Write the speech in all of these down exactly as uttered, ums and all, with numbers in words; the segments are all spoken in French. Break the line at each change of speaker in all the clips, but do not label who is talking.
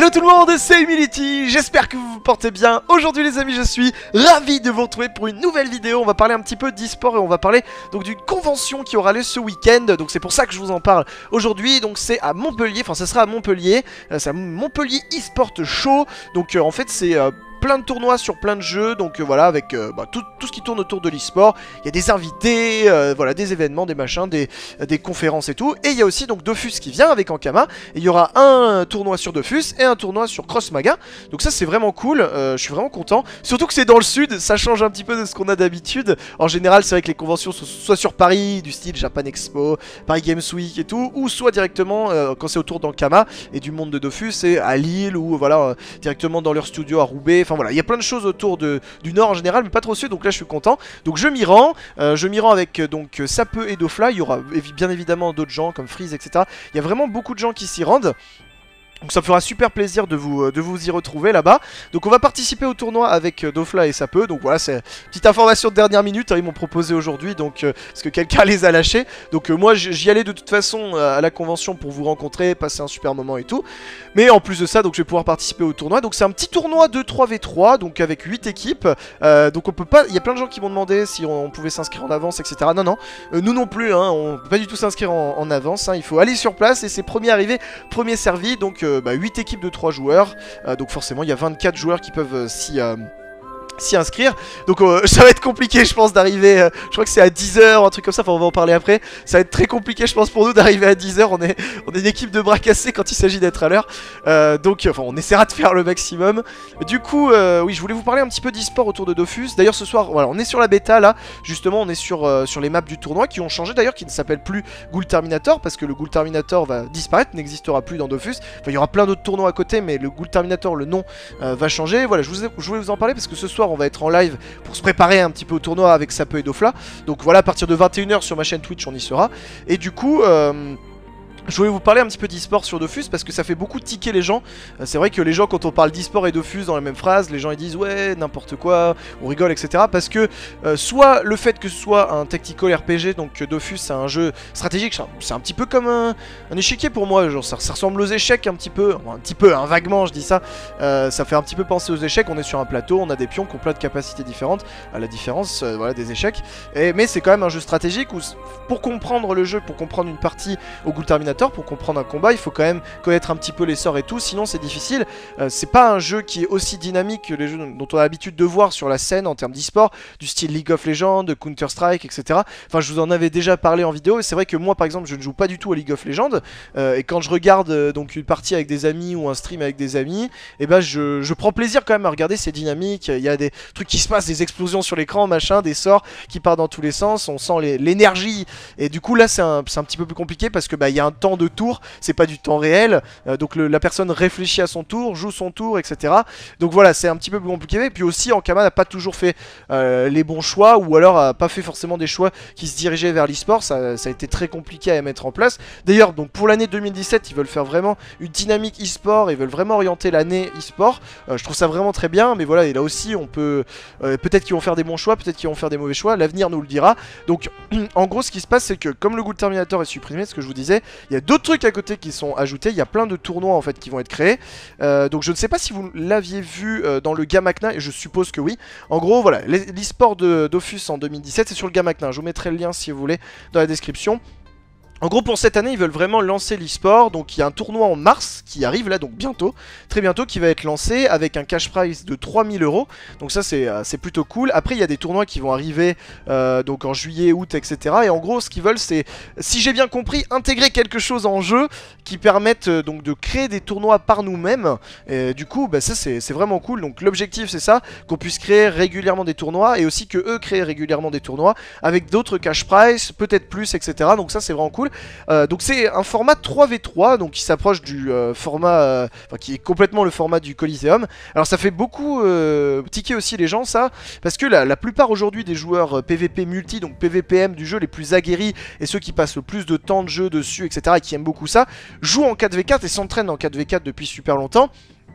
Hello tout le monde, c'est Humility, j'espère que vous vous portez bien. Aujourd'hui les amis, je suis ravi de vous retrouver pour une nouvelle vidéo. On va parler un petit peu d'e-sport et on va parler donc d'une convention qui aura lieu ce week-end. Donc c'est pour ça que je vous en parle aujourd'hui. Donc c'est à Montpellier, enfin ça sera à Montpellier, euh, c'est à Montpellier eSport Show. Donc euh, en fait c'est... Euh, plein de tournois sur plein de jeux, donc euh, voilà, avec euh, bah, tout, tout ce qui tourne autour de l'e-sport. Il y a des invités, euh, voilà, des événements, des machins, des, des conférences et tout. Et il y a aussi donc Dofus qui vient avec Ankama. Et il y aura un tournoi sur Dofus et un tournoi sur Crossmaga. Donc ça c'est vraiment cool, euh, je suis vraiment content. Surtout que c'est dans le sud, ça change un petit peu de ce qu'on a d'habitude. En général c'est vrai que les conventions sont soit sur Paris, du style Japan Expo, Paris Games Week et tout, ou soit directement euh, quand c'est autour d'Ankama et du monde de Dofus, c'est à Lille ou voilà, euh, directement dans leur studio à Roubaix. Enfin voilà, il y a plein de choses autour de, du nord en général, mais pas trop au sud, donc là je suis content. Donc je m'y rends, euh, je m'y rends avec donc Sapeux et Dofla. Il y aura bien évidemment d'autres gens comme Freeze, et cetera. Il y a vraiment beaucoup de gens qui s'y rendent. Donc ça me fera super plaisir de vous, de vous y retrouver là-bas. Donc on va participer au tournoi avec euh, Dofla et Sapeux. Donc voilà, c'est une petite information de dernière minute, hein, ils m'ont proposé aujourd'hui, donc euh, parce que quelqu'un les a lâchés. Donc euh, moi j'y allais de toute façon euh, à la convention pour vous rencontrer, passer un super moment et tout. Mais en plus de ça, donc je vais pouvoir participer au tournoi. Donc c'est un petit tournoi de trois v trois, donc avec huit équipes. euh, Donc on peut pas, il y a plein de gens qui m'ont demandé si on, on pouvait s'inscrire en avance, et cetera. Non non, euh, nous non plus, hein, on peut pas du tout s'inscrire en, en avance, hein. Il faut aller sur place et c'est premier arrivé, premier servi. Donc euh, bah, huit équipes de trois joueurs, euh, donc forcément il y a vingt-quatre joueurs qui peuvent euh, s'y... Euh, s'y inscrire, donc euh, ça va être compliqué je pense d'arriver, euh, je crois que c'est à dix heures, un truc comme ça, enfin on va en parler après. Ça va être très compliqué je pense pour nous d'arriver à dix heures, on est, on est une équipe de bras cassés quand il s'agit d'être à l'heure, euh, donc enfin on essaiera de faire le maximum. Du coup euh, oui, je voulais vous parler un petit peu d'e-sport autour de Dofus. D'ailleurs ce soir, voilà, on est sur la bêta là, justement on est sur, euh, sur les maps du tournoi qui ont changé d'ailleurs, qui ne s'appellent plus Ghoul Terminator, parce que le Ghoul Terminator va disparaître, n'existera plus dans Dofus. Enfin il y aura plein d'autres tournois à côté, mais le Ghoul Terminator, le nom euh, va changer. Voilà, je, vous ai, je voulais vous en parler parce que ce soir on va être en live pour se préparer un petit peu au tournoi avec Sapeux et Dofla. Donc voilà, à partir de vingt et une heures sur ma chaîne Twitch on y sera. Et du coup euh, je voulais vous parler un petit peu d'e-sport sur Dofus parce que ça fait beaucoup tiquer les gens. euh, C'est vrai que les gens, quand on parle d'e-sport et Dofus dans la même phrase, les gens ils disent ouais n'importe quoi, on rigole, etc. Parce que euh, soit le fait que ce soit un tactical R P G, donc que Dofus c'est un jeu stratégique, c'est un petit peu comme un, un échiquier pour moi, genre ça, ça ressemble aux échecs un petit peu, un petit peu, hein, vaguement je dis ça, euh, ça fait un petit peu penser aux échecs. On est sur un plateau, on a des pions qui ont plein de capacités différentes, à la différence euh, voilà, des échecs. Et, mais c'est quand même un jeu stratégique où pour comprendre le jeu, pour comprendre une partie au Ghoul Terminator, pour comprendre un combat, il faut quand même connaître un petit peu les sorts et tout, sinon c'est difficile. euh, C'est pas un jeu qui est aussi dynamique que les jeux dont on a l'habitude de voir sur la scène en termes d'e-sport, du style League of Legends, Counter Strike, et cetera. Enfin je vous en avais déjà parlé en vidéo, et c'est vrai que moi par exemple je ne joue pas du tout à League of Legends, euh, et quand je regarde euh, donc une partie avec des amis ou un stream avec des amis, et eh ben je, je prends plaisir quand même à regarder, c'est dynamique, il y a des trucs qui se passent, des explosions sur l'écran, machin, des sorts qui partent dans tous les sens, on sent l'énergie, et du coup là c'est un, un petit peu plus compliqué parce que bah il y a un temps de tour, c'est pas du temps réel, euh, donc le, la personne réfléchit à son tour, joue son tour, et cetera. Donc voilà, c'est un petit peu plus compliqué. Et puis aussi, Ankama n'a pas toujours fait euh, les bons choix, ou alors a pas fait forcément des choix qui se dirigeaient vers l'e-sport. Ça, ça a été très compliqué à mettre en place. D'ailleurs, donc pour l'année deux mille dix-sept, ils veulent faire vraiment une dynamique e-sport, ils veulent vraiment orienter l'année e-sport. Euh, je trouve ça vraiment très bien, mais voilà, et là aussi, on peut euh, peut-être qu'ils vont faire des bons choix, peut-être qu'ils vont faire des mauvais choix. L'avenir nous le dira. Donc, en gros, ce qui se passe, c'est que comme le Ghoul Terminator est supprimé, ce que je vous disais, il y a d'autres trucs à côté qui sont ajoutés, il y a plein de tournois en fait qui vont être créés, euh, donc je ne sais pas si vous l'aviez vu euh, dans le Gamakna, et je suppose que oui. En gros voilà, l'e-sport de Dofus en deux mille dix-sept c'est sur le Gamakna, je vous mettrai le lien si vous voulez dans la description. En gros pour cette année ils veulent vraiment lancer l'e-sport, donc il y a un tournoi en mars qui arrive là, donc bientôt, très bientôt, qui va être lancé avec un cash prize de trois mille euros, donc ça c'est euh, c'est plutôt cool. Après il y a des tournois qui vont arriver euh, donc en juillet, août, et cetera. Et en gros ce qu'ils veulent c'est, si j'ai bien compris, intégrer quelque chose en jeu qui permette euh, donc de créer des tournois par nous-mêmes, et du coup bah, ça c'est vraiment cool. Donc l'objectif c'est ça, qu'on puisse créer régulièrement des tournois, et aussi que eux créent régulièrement des tournois avec d'autres cash prize, peut-être plus, et cetera. Donc ça c'est vraiment cool. Euh, donc c'est un format trois v trois, donc qui s'approche du euh, format, euh, enfin qui est complètement le format du Coliseum. Alors ça fait beaucoup euh, tiquer aussi les gens ça, parce que la, la plupart aujourd'hui des joueurs euh, P V P multi, donc P V P M du jeu, les plus aguerris et ceux qui passent le plus de temps de jeu dessus, et cetera, et qui aiment beaucoup ça, jouent en quatre v quatre et s'entraînent en quatre v quatre depuis super longtemps.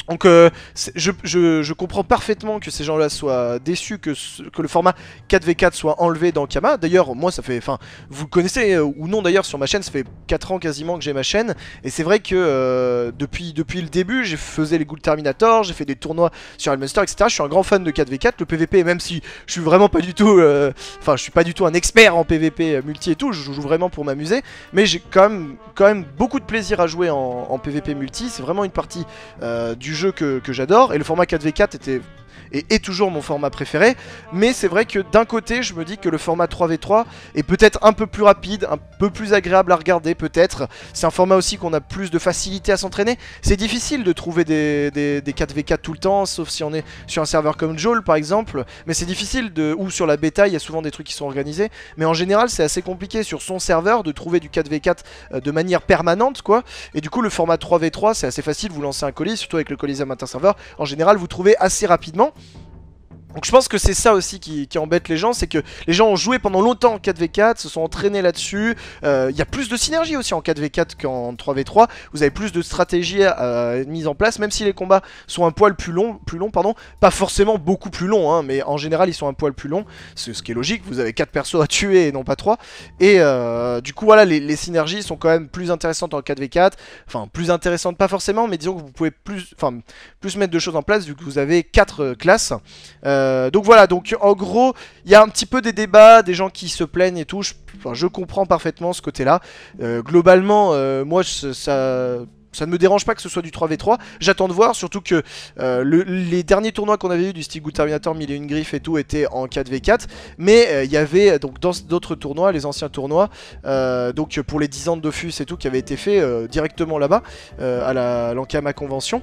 Donc euh, je, je, je comprends parfaitement que ces gens-là soient déçus que, ce, que le format quatre v quatre soit enlevé dans Kama. D'ailleurs, moi ça fait, enfin, vous le connaissez euh, ou non d'ailleurs sur ma chaîne, ça fait quatre ans quasiment que j'ai ma chaîne. Et c'est vrai que euh, depuis, depuis le début, j'ai fait les Ghoul Terminator, j'ai fait des tournois sur Elmunster, et cetera. Je suis un grand fan de quatre v quatre, le P V P, même si je suis vraiment pas du tout, euh, enfin je suis pas du tout un expert en P V P multi et tout, je joue vraiment pour m'amuser. Mais j'ai quand même, quand même beaucoup de plaisir à jouer en, en P V P multi, c'est vraiment une partie euh, du jeu que, que j'adore, et le format quatre v quatre était et est toujours mon format préféré, mais c'est vrai que d'un côté je me dis que le format trois v trois est peut-être un peu plus rapide, un peu plus agréable à regarder peut-être, c'est un format aussi qu'on a plus de facilité à s'entraîner, c'est difficile de trouver des, des, des quatre v quatre tout le temps, sauf si on est sur un serveur comme Joel par exemple, mais c'est difficile, de, ou sur la bêta il y a souvent des trucs qui sont organisés, mais en général c'est assez compliqué sur son serveur de trouver du quatre v quatre euh, de manière permanente quoi, et du coup le format trois v trois c'est assez facile, vous lancez un colis, surtout avec le Coliseum Interserveur, en général vous trouvez assez rapidement. Donc je pense que c'est ça aussi qui, qui embête les gens, c'est que les gens ont joué pendant longtemps en quatre v quatre, se sont entraînés là-dessus, il euh, y a plus de synergie aussi en quatre v quatre qu'en trois v trois, vous avez plus de stratégies euh, mises en place, même si les combats sont un poil plus longs, plus longs pardon, pas forcément beaucoup plus longs, hein, mais en général ils sont un poil plus longs, ce qui est logique, vous avez quatre persos à tuer et non pas trois, et euh, du coup voilà, les, les synergies sont quand même plus intéressantes en quatre v quatre, enfin plus intéressantes pas forcément, mais disons que vous pouvez plus, enfin, plus mettre de choses en place vu que vous avez quatre euh, classes, euh, Euh, donc voilà, donc en gros, il y a un petit peu des débats, des gens qui se plaignent et tout, je, enfin, je comprends parfaitement ce côté-là. Euh, globalement, euh, moi, ça, ça ne me dérange pas que ce soit du trois v trois, j'attends de voir, surtout que euh, le, les derniers tournois qu'on avait eu du style Ghoul Terminator, mille et une griffes et tout étaient en quatre v quatre, mais il euh, y avait donc dans d'autres tournois, les anciens tournois, euh, donc pour les dix ans de Dofus et tout qui avaient été faits euh, directement là-bas, euh, à la l'Ankama Convention,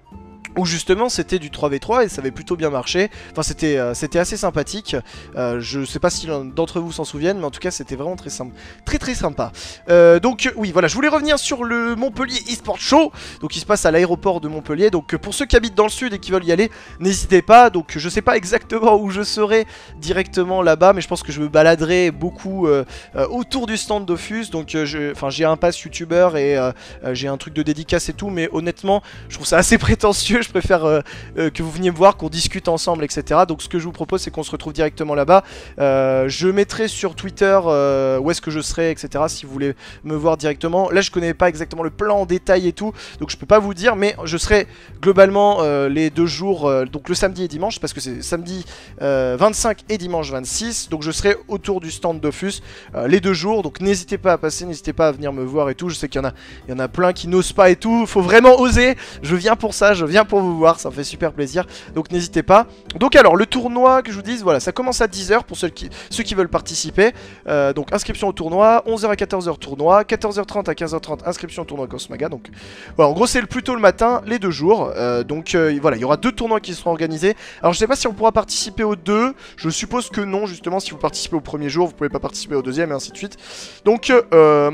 où justement c'était du trois v trois et ça avait plutôt bien marché, enfin c'était euh, c'était assez sympathique, euh, je sais pas si l'un d'entre vous s'en souviennent, mais en tout cas c'était vraiment très sympa, très très sympa. Euh, donc oui voilà, je voulais revenir sur le Montpellier eSport Show, donc il se passe à l'aéroport de Montpellier, donc pour ceux qui habitent dans le sud et qui veulent y aller, n'hésitez pas, donc je sais pas exactement où je serai directement là-bas, mais je pense que je me baladerai beaucoup euh, euh, autour du stand Dofus, donc euh, j'ai un pass youtubeur et euh, euh, j'ai un truc de dédicace et tout, mais honnêtement je trouve ça assez prétentieux, je préfère euh, euh, que vous veniez me voir, qu'on discute ensemble, et cetera. Donc ce que je vous propose, c'est qu'on se retrouve directement là-bas. Euh, je mettrai sur Twitter euh, où est-ce que je serai, et cetera. Si vous voulez me voir directement. Là, je connais pas exactement le plan en détail et tout, donc je peux pas vous dire, mais je serai globalement euh, les deux jours, euh, donc le samedi et dimanche, parce que c'est samedi euh, vingt-cinq et dimanche vingt-six. Donc je serai autour du stand Dofus euh, les deux jours. Donc n'hésitez pas à passer, n'hésitez pas à venir me voir et tout. Je sais qu'il y en a, il y en a plein qui n'osent pas et tout. Faut vraiment oser. Je viens pour ça, je viens pour vous voir, ça me fait super plaisir, donc n'hésitez pas. Donc alors le tournoi, que je vous dise, voilà, ça commence à dix heures pour ceux qui, ceux qui veulent participer, euh, donc inscription au tournoi, onze heures à quatorze heures tournoi, quatorze heures trente à quinze heures trente inscription au tournoi Cosmaga, donc voilà, en gros c'est le plus tôt le matin, les deux jours, euh, donc euh, voilà, il y aura deux tournois qui seront organisés. Alors je sais pas si on pourra participer aux deux, je suppose que non, justement, si vous participez au premier jour, vous pouvez pas participer au deuxième et ainsi de suite, donc euh...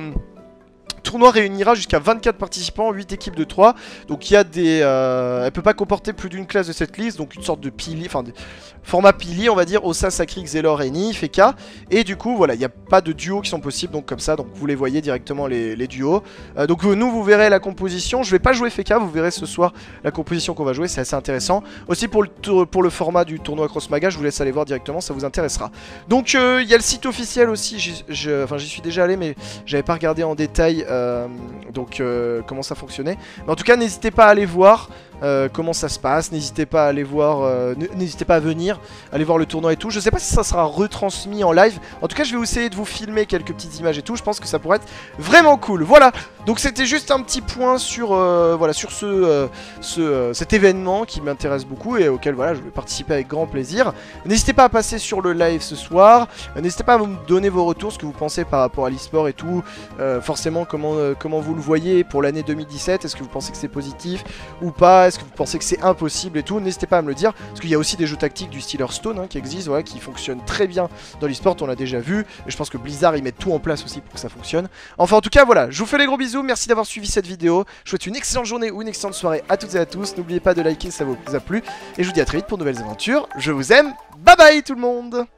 Le tournoi réunira jusqu'à vingt-quatre participants, huit équipes de trois. Donc il y a des... Euh, elle peut pas comporter plus d'une classe de cette liste. Donc une sorte de pilier, enfin de format pilier on va dire. Ossa, Sakri, Xelor, Eni, Feka. Et du coup voilà, il n'y a pas de duos qui sont possibles. Donc comme ça, donc vous les voyez directement les, les duos. Euh, donc nous vous verrez la composition. Je vais pas jouer Feka, vous verrez ce soir la composition qu'on va jouer. C'est assez intéressant. Aussi pour le, pour le format du tournoi Crossmaga, je vous laisse aller voir directement, ça vous intéressera. Donc il euh, y a le site officiel aussi. Enfin j'y suis déjà allé mais j'avais pas regardé en détail. Euh, donc euh, comment ça fonctionnait, mais en tout cas n'hésitez pas à aller voir euh, comment ça se passe, n'hésitez pas à aller voir, euh, n'hésitez pas à venir, aller voir le tournoi et tout. Je sais pas si ça sera retransmis en live, en tout cas je vais essayer de vous filmer quelques petites images et tout, je pense que ça pourrait être vraiment cool. Voilà, donc c'était juste un petit point sur, euh, voilà, sur ce, euh, ce euh, cet événement qui m'intéresse beaucoup et auquel voilà, je vais participer avec grand plaisir. N'hésitez pas à passer sur le live ce soir, euh, n'hésitez pas à me donner vos retours, ce que vous pensez par rapport à l'e-sport et tout, euh, forcément comment, euh, comment vous le voyez pour l'année deux mille dix-sept, est-ce que vous pensez que c'est positif ou pas, est-ce que vous pensez que c'est impossible et tout, n'hésitez pas à me le dire, parce qu'il y a aussi des jeux tactiques du style Hearthstone hein, qui existent, voilà, qui fonctionnent très bien dans l'e-sport, on l'a déjà vu, et je pense que Blizzard ils mettent tout en place aussi pour que ça fonctionne. Enfin en tout cas voilà, je vous fais les gros bisous, merci d'avoir suivi cette vidéo, je vous souhaite une excellente journée ou une excellente soirée à toutes et à tous, n'oubliez pas de liker si ça vous a plu, et je vous dis à très vite pour de nouvelles aventures, je vous aime, bye bye tout le monde.